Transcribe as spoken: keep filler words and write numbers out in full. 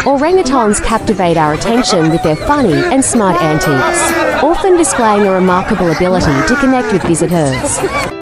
Orangutans captivate our attention with their funny and smart antics, often displaying a remarkable ability to connect with visitors.